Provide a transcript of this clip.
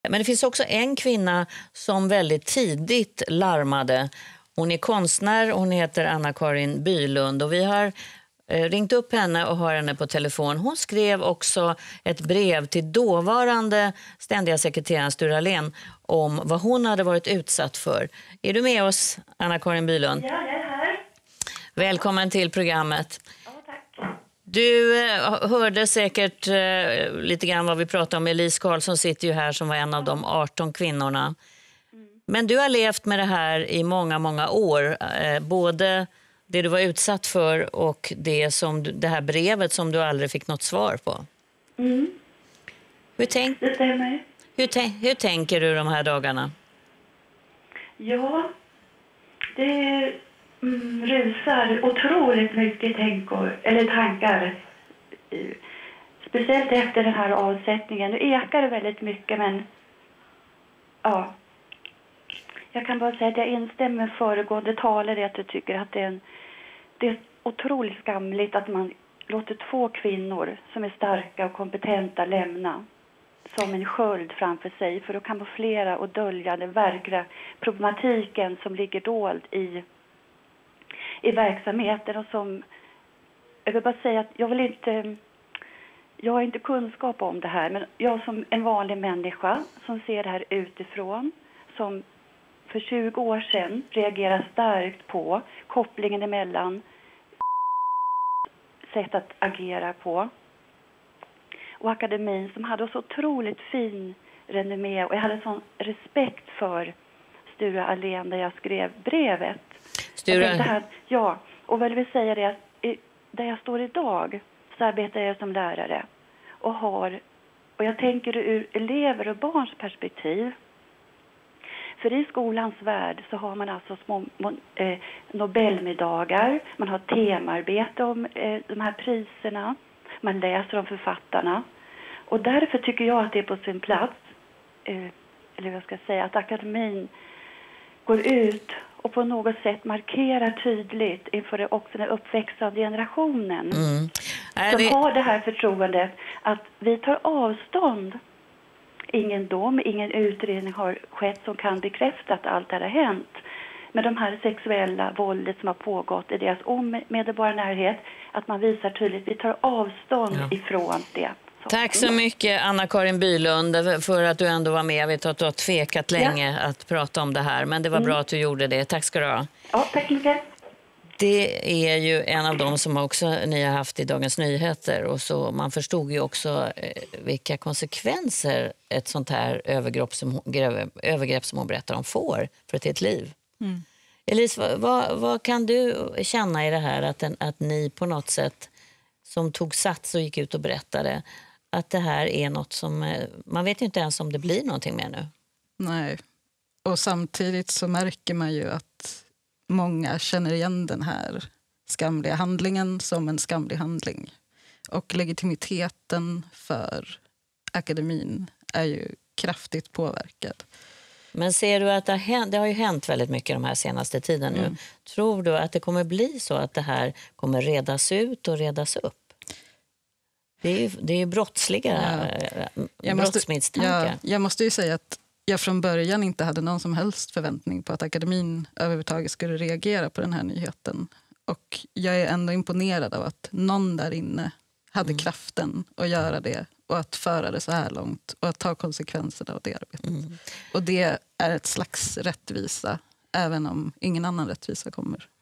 Men det finns också en kvinna som väldigt tidigt larmade. Hon är konstnär, hon heter Anna-Karin Bylund och vi har ringt upp henne och har henne på telefon. Hon skrev också ett brev till dåvarande ständiga sekreteraren Sture Allén om vad hon hade varit utsatt för. Är du med oss, Anna-Karin Bylund? Ja, jag är här. Välkommen till programmet. Ja, tack. Du hörde säkert lite grann vad vi pratade om. Elise Karlsson sitter ju här som var en av de 18 kvinnorna. Men du har levt med det här i många, många år. Både det du var utsatt för och det här brevet som du aldrig fick något svar på. Mm. Det stämmer. Hur tänker du de här dagarna? Ja, det rusar otroligt mycket tankar. Speciellt efter den här avsättningen. Nu ekar det väldigt mycket, men ja. Jag kan bara säga att jag instämmer med föregående talare att jag tycker att det är otroligt skamligt att man låter 2 kvinnor som är starka och kompetenta lämna som en sköld framför sig för att kamouflera och dölja den verkliga problematiken som ligger dold i verksamheten. Och som, jag vill bara säga att jag har inte kunskap om det här, men jag som en vanlig människa som ser det här utifrån, som för 20 år sedan reagerar starkt på kopplingen emellan sätt att agera på och akademin som hade så otroligt fin renommé, och jag hade sån respekt för Sture Allén när jag skrev brevet. Och vad jag vill säga är att där jag står idag så arbetar jag som lärare och jag tänker ur elever och barns perspektiv. För i skolans värld så har man alltså små Nobelmiddagar, man har temarbete om de här priserna, man läser om författarna. Och därför tycker jag att det är på sin plats, eller vad ska jag säga, att akademin går ut och på något sätt markerar tydligt inför också den uppväxande generationen som har det här förtroendet att vi tar avstånd. Ingen dom, ingen utredning har skett som kan bekräfta att allt det här har hänt. Men de här sexuella våldet som har pågått i deras omedelbara närhet, att man visar tydligt, vi tar avstånd ifrån det. Tack så mycket Anna-Karin Bylund för att du ändå var med. Jag vet att du har tvekat länge att prata om det här, men det var bra att du gjorde det. Tack ska du ha. Ja, tack mycket. Det är ju en av dem som också ni har haft i Dagens Nyheter, och så man förstod ju också vilka konsekvenser ett sånt här övergrepp som hon berättar om får för ett helt liv. Elise, vad kan du känna i det här att ni på något sätt som tog sats och gick ut och berättade att det här är något som man vet ju inte ens om det blir någonting med nu? Nej, och samtidigt så märker man ju att många känner igen den här skamliga handlingen som en skamlig handling. Och legitimiteten för akademin är ju kraftigt påverkad. Men ser du att det har ju hänt väldigt mycket de här senaste tiden nu. Tror du att det kommer bli så att det här kommer redas ut och redas upp? Det är ju brottsliga brottsmisstankar. Jag måste ju säga att jag från början inte hade någon som helst förväntning på att akademin överhuvudtaget skulle reagera på den här nyheten. Och jag är ändå imponerad av att någon där inne hade kraften att göra det och att föra det så här långt och att ta konsekvenserna av det arbetet. Och det är ett slags rättvisa, även om ingen annan rättvisa kommer.